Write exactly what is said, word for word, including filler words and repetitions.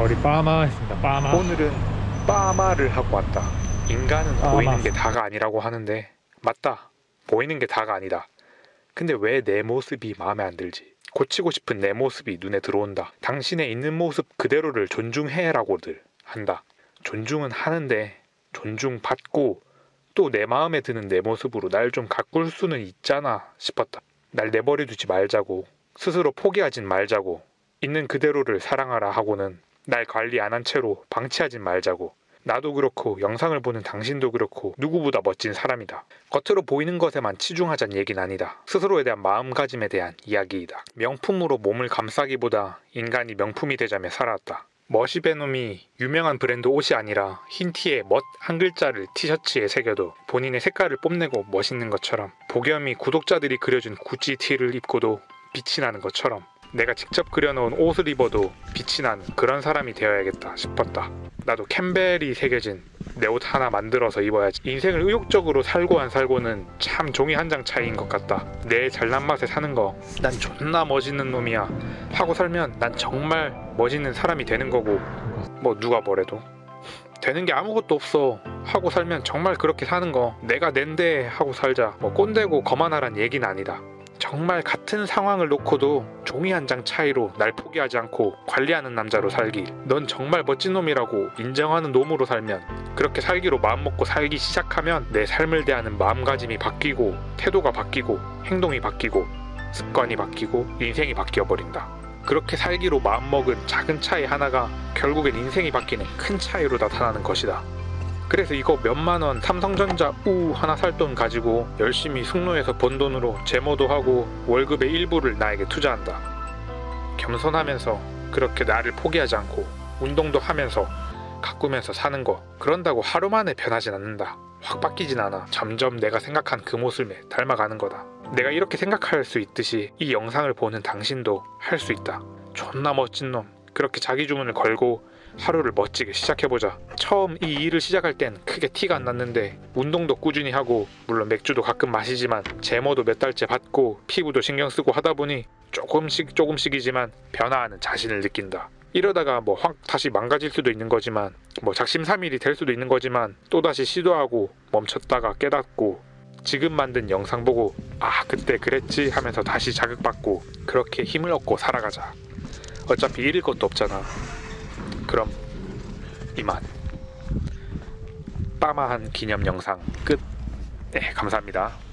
머리 빠마 했습니다. 빠마. 오늘은 빠마를 하고 왔다. 인간은 빠마. 보이는 게 다가 아니라고 하는데 맞다. 보이는 게 다가 아니다. 근데 왜 내 모습이 마음에 안 들지? 고치고 싶은 내 모습이 눈에 들어온다. 당신의 있는 모습 그대로를 존중해라고들 한다. 존중은 하는데 존중받고 또 내 마음에 드는 내 모습으로 날 좀 가꿀 수는 있잖아 싶었다. 날 내버려 두지 말자고, 스스로 포기하진 말자고, 있는 그대로를 사랑하라 하고는 날 관리 안 한 채로 방치하진 말자고. 나도 그렇고 영상을 보는 당신도 그렇고 누구보다 멋진 사람이다. 겉으로 보이는 것에만 치중하자는 얘기는 아니다. 스스로에 대한 마음가짐에 대한 이야기이다. 명품으로 몸을 감싸기보다 인간이 명품이 되자며 살아왔다. 머시베놈이 유명한 브랜드 옷이 아니라 흰 티에 멋 한 글자를 티셔츠에 새겨도 본인의 색깔을 뽐내고 멋있는 것처럼, 복염이 구독자들이 그려준 구찌 티를 입고도 빛이 나는 것처럼 내가 직접 그려놓은 옷을 입어도 빛이 나는 그런 사람이 되어야겠다 싶었다. 나도 캠벨이 새겨진 내 옷 하나 만들어서 입어야지. 인생을 의욕적으로 살고 안 살고는 참 종이 한 장 차이인 것 같다. 내 잘난 맛에 사는 거, 난 존나 멋있는 놈이야 하고 살면 난 정말 멋있는 사람이 되는 거고, 뭐 누가 뭐래도 되는 게 아무것도 없어 하고 살면 정말 그렇게 사는 거, 내가 낸데 하고 살자, 뭐 꼰대고 거만하란 얘기는 아니다. 정말 같은 상황을 놓고도 종이 한 장 차이로 날 포기하지 않고 관리하는 남자로 살기. 넌 정말 멋진 놈이라고 인정하는 놈으로 살면, 그렇게 살기로 마음먹고 살기 시작하면 내 삶을 대하는 마음가짐이 바뀌고 태도가 바뀌고 행동이 바뀌고 습관이 바뀌고 인생이 바뀌어버린다. 그렇게 살기로 마음먹은 작은 차이 하나가 결국엔 인생이 바뀌는 큰 차이로 나타나는 것이다. 그래서 이거 몇만원 삼성전자 우 하나 살 돈 가지고 열심히 숙노해서 번 돈으로 제모도 하고 월급의 일부를 나에게 투자한다. 겸손하면서 그렇게 나를 포기하지 않고 운동도 하면서 가꾸면서 사는 거, 그런다고 하루 만에 변하진 않는다. 확 바뀌진 않아. 점점 내가 생각한 그 모습에 닮아가는 거다. 내가 이렇게 생각할 수 있듯이 이 영상을 보는 당신도 할 수 있다. 존나 멋진 놈, 그렇게 자기 주문을 걸고 하루를 멋지게 시작해보자. 처음 이 일을 시작할 땐 크게 티가 안 났는데 운동도 꾸준히 하고 물론 맥주도 가끔 마시지만 제모도 몇 달째 받고 피부도 신경 쓰고 하다 보니 조금씩 조금씩이지만 변화하는 자신을 느낀다. 이러다가 뭐 확 다시 망가질 수도 있는 거지만, 뭐 작심삼일이 될 수도 있는 거지만 또다시 시도하고 멈췄다가 깨닫고 지금 만든 영상 보고 아 그때 그랬지 하면서 다시 자극받고 그렇게 힘을 얻고 살아가자. 어차피 잃을 것도 없잖아. 그럼 이만. 빠마한 기념 영상 끝. 네, 감사합니다.